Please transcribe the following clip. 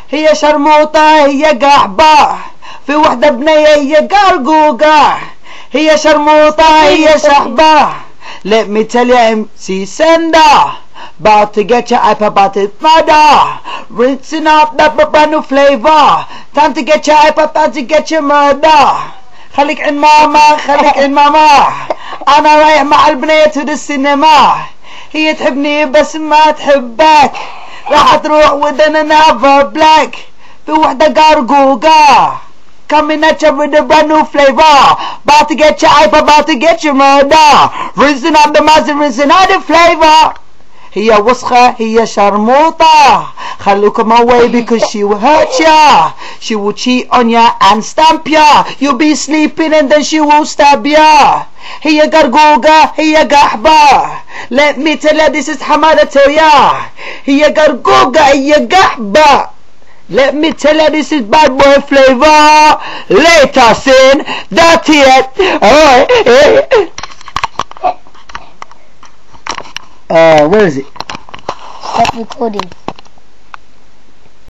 هي شرموطة هي قحبة، في وحدة بنية هي قرقوقة. هي شرموطة هي شحبة. Let me tell you MC Sender, about to get your iPad, about to murder. Rinsing up that brand new flavor. Time to get your iPad, time to get your murder. خليك عند ماما خليك عند ماما. أنا رايح مع البنية to the cinema. هي تحبني بس ما تحبك، راح تروح with another black. في وحدة قرقوقة. Coming at you with a brand new flavor. About to get your iPad, about to get your murder. Rinsing up the mazza, rinsing out the flavor. هي وسخة هي شرموطة. خلوكم away because she will hurt ya. She will cheat on ya and stamp ya. You'll be sleeping and then she will stab ya. هي قرقوقة هي قحبة. Let me tell ya, this is حمادة tell ya. هي قرقوقة هي قحبة. Let me tell you, this is bad boy flavor. Later, sin. That's it. Alright. Where is it? Stop recording.